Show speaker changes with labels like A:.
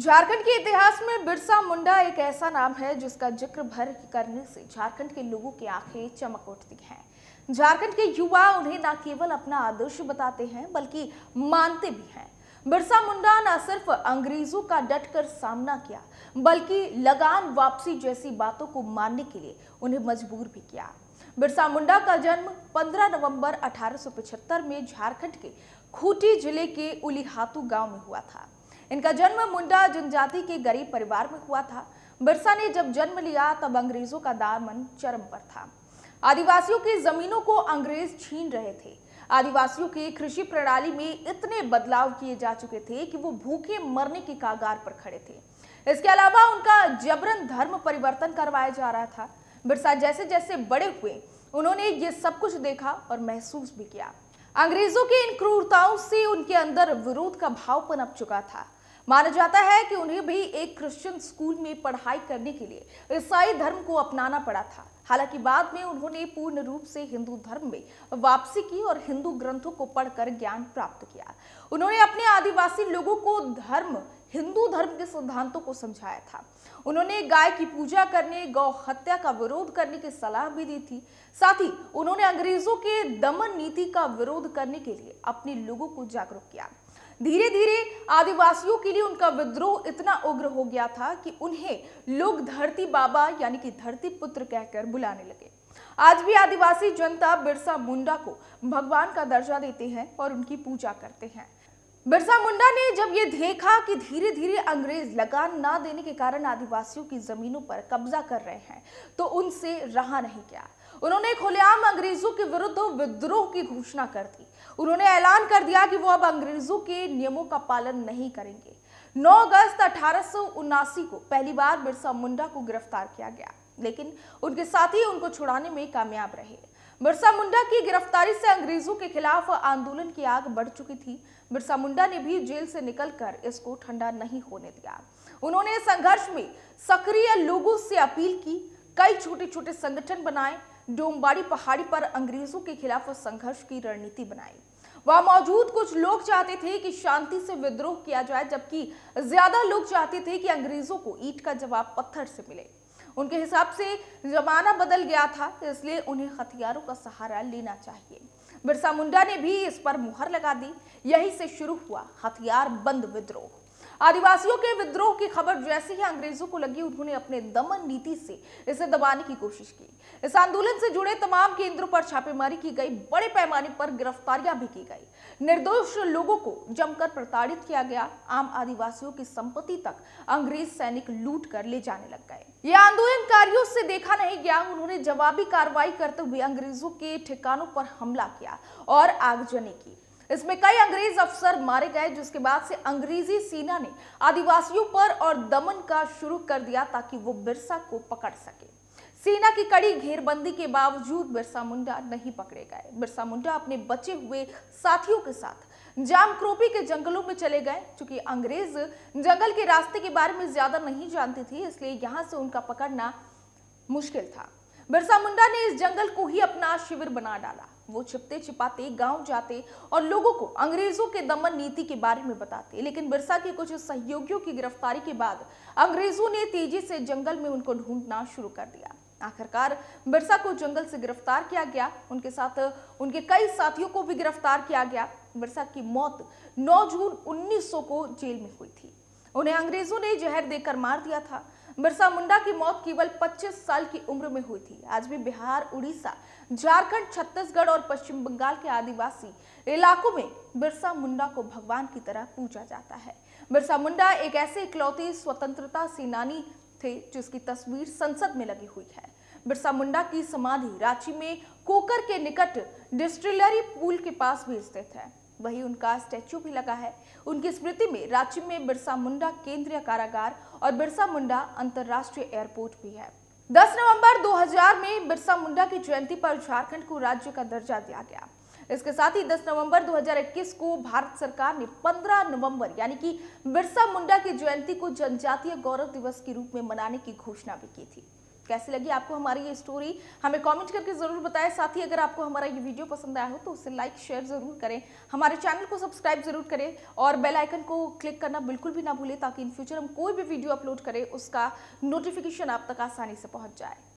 A: झारखंड के इतिहास में बिरसा मुंडा एक ऐसा नाम है जिसका जिक्र भर करने से झारखंड के लोगों की आंखें चमक उठती हैं। झारखंड के युवा उन्हें न केवल अपना आदर्श बताते हैं बल्कि मानते भी हैं। बिरसा मुंडा न सिर्फ अंग्रेजों का डटकर सामना किया बल्कि लगान वापसी जैसी बातों को मानने के लिए उन्हें मजबूर भी किया। बिरसा मुंडा का जन्म 15 नवंबर 1875 में झारखंड के खूंटी जिले के उलीहातू गांव में हुआ था। इनका जन्म मुंडा जनजाति के गरीब परिवार में हुआ था। बिरसा ने जब जन्म लिया तब अंग्रेजों का दामन चरम पर था। आदिवासियों की जमीनों को अंग्रेज छीन रहे थे। आदिवासियों की कृषि प्रणाली में इतने बदलाव किए जा चुके थे कि वो भूखे मरने के कागार पर खड़े थे। इसके अलावा उनका जबरन धर्म परिवर्तन करवाया जा रहा था। बिरसा जैसे जैसे बड़े हुए उन्होंने ये सब कुछ देखा और महसूस भी किया। अंग्रेजों की इन क्रूरताओं से उनके अंदर विरोध का भाव पनप चुका था। माना जाता है कि उन्हें भी एक क्रिश्चियन स्कूल में पढ़ाई करने के लिए ईसाई धर्म को अपनाना पड़ा था। हालांकि बाद में उन्होंने पूर्ण रूप से हिंदू धर्म में वापसी की और हिंदू ग्रंथों को पढ़कर ज्ञान प्राप्त किया। उन्होंने अपने आदिवासी लोगों को हिंदू धर्म के सिद्धांतों को समझाया था। उन्होंने गाय की पूजा करने, गौ हत्या का विरोध करने की सलाह भी दी थी। साथ ही उन्होंने अंग्रेजों के दमन नीति का विरोध करने के लिए अपने लोगों को जागरूक किया। धीरे धीरे आदिवासियों के लिए उनका विद्रोह इतना उग्र हो गया था कि उन्हें लोग धरती बाबा यानी कि धरती पुत्र कहकर बुलाने लगे। आज भी आदिवासी जनता बिरसा मुंडा को भगवान का दर्जा देते हैं और उनकी पूजा करते हैं। बिरसा मुंडा ने जब ये देखा कि धीरे धीरे अंग्रेज लगान ना देने के कारण आदिवासियों की जमीनों पर कब्जा कर रहे हैं तो उनसे रहा नहीं गया। उन्होंने खुलेआम अंग्रेजों के विरुद्ध विद्रोह की घोषणा कर दी। उन्होंने ऐलान कर दिया कि वो अब अंग्रेजों के नियमों का पालन नहीं करेंगे। 9 अगस्त 1879 को पहली बार बिरसा मुंडा को गिरफ्तार किया गया, लेकिन उनके साथी उनको छुड़ाने में कामयाब रहे। बिरसा मुंडा की गिरफ्तारी से अंग्रेजों के खिलाफ आंदोलन की आग बढ़ चुकी थी। बिरसा मुंडा ने भी जेल से निकलकर इसको ठंडा नहीं होने दिया। उन्होंने संघर्ष में सक्रिय लोगों से अपील की। कई छोटे छोटे संगठन बनाए। डोमबाड़ी पहाड़ी पर अंग्रेजों के खिलाफ संघर्ष की रणनीति बनाई। वहां मौजूद कुछ लोग चाहते थे कि शांति से विद्रोह किया जाए, जबकि ज्यादा लोग चाहते थे कि अंग्रेजों को ईंट का जवाब पत्थर से मिले। उनके हिसाब से जमाना बदल गया था, इसलिए उन्हें हथियारों का सहारा लेना चाहिए। बिरसा मुंडा ने भी इस पर मुहर लगा दी। यहीं से शुरू हुआ हथियार बंद विद्रोह। आदिवासियों के विद्रोह की खबर जैसे ही अंग्रेजों को लगी, उन्होंने अपने दमन नीति से इसे दबाने की कोशिश की। इस आंदोलन से जुड़े तमाम केंद्रों पर छापेमारी की गई। बड़े पैमाने पर गिरफ्तारियां भी की गई। निर्दोष लोगों को जमकर प्रताड़ित किया गया। आम आदिवासियों की संपत्ति तक अंग्रेज सैनिक लूट कर ले जाने लग गए। यह आंदोलनकारियों से देखा नहीं गया। उन्होंने जवाबी कार्रवाई करते हुए अंग्रेजों के ठिकानों पर हमला किया और आगजनी की। इसमें कई अंग्रेज अफसर मारे गए, जिसके बाद से अंग्रेजी सेना ने आदिवासियों पर और दमन का शुरू कर दिया ताकि वो बिरसा को पकड़ सके। सेना की कड़ी घेरबंदी के बावजूद बिरसा मुंडा नहीं पकड़े गए। बिरसा मुंडा अपने बचे हुए साथियों के साथ जामक्रोपी के जंगलों में चले गए। चूंकि अंग्रेज जंगल के रास्ते के बारे में ज्यादा नहीं जानते थे, इसलिए यहां से उनका पकड़ना मुश्किल था। बिरसा मुंडा ने इस जंगल को ही अपना शिविर बना डाला। वो छिपते छिपाते गांव जाते और लोगों को अंग्रेजों के दमन नीति के बारे में बताते। लेकिन बिरसा के कुछ सहयोगियों की गिरफ्तारी के बाद अंग्रेजों ने तेजी से जंगल में उनको ढूंढना शुरू कर दिया। आखिरकार बिरसा को जंगल से गिरफ्तार किया गया। उनके साथ उनके कई साथियों को भी गिरफ्तार किया गया। बिरसा की मौत 9 जून 1900 को जेल में हुई थी। उन्हें अंग्रेजों ने जहर देकर मार दिया था। बिरसा मुंडा की मौत केवल 25 साल की उम्र में हुई थी। आज भी बिहार, उड़ीसा, झारखंड, छत्तीसगढ़ और पश्चिम बंगाल के आदिवासी इलाकों में बिरसा मुंडा को भगवान की तरह पूजा जाता है। बिरसा मुंडा एक ऐसे इकलौते स्वतंत्रता सेनानी थे जिसकी तस्वीर संसद में लगी हुई है। बिरसा मुंडा की समाधि रांची में कोकर के निकट डिस्टिलरी पुल के पास भी स्थित है। वहीं उनका स्टैच्यू भी लगा है। उनकी स्मृति में रांची में बिरसा मुंडा केंद्रीय कारागार और बिरसा मुंडा अंतर्राष्ट्रीय एयरपोर्ट भी है। 10 नवंबर 2000 में बिरसा मुंडा की जयंती पर झारखंड को राज्य का दर्जा दिया गया। इसके साथ ही 10 नवंबर 2021 को भारत सरकार ने 15 नवंबर यानी कि बिरसा मुंडा की जयंती को जनजातीय गौरव दिवस के रूप में मनाने की घोषणा भी की थी। कैसी लगी आपको हमारी ये स्टोरी, हमें कमेंट करके जरूर बताएं। साथ ही अगर आपको हमारा ये वीडियो पसंद आया हो तो उसे लाइक शेयर जरूर करें, हमारे चैनल को सब्सक्राइब जरूर करें और बेल आइकन को क्लिक करना बिल्कुल भी ना भूलें, ताकि इन फ्यूचर हम कोई भी वीडियो अपलोड करें उसका नोटिफिकेशन आप तक आसानी से पहुंच जाए।